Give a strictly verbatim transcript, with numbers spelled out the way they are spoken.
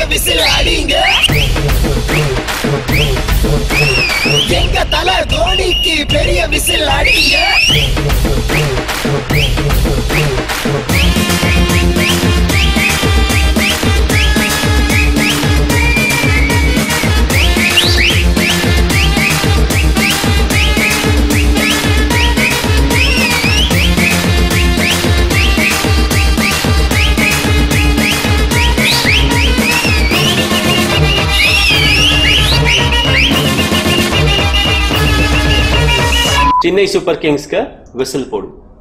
Whistle அடிங்க. எங்க தல தோனிக்கு பெரிய விசில் அடிங்க. चेन्नई सुपर किंग्स का विसिल पोडू.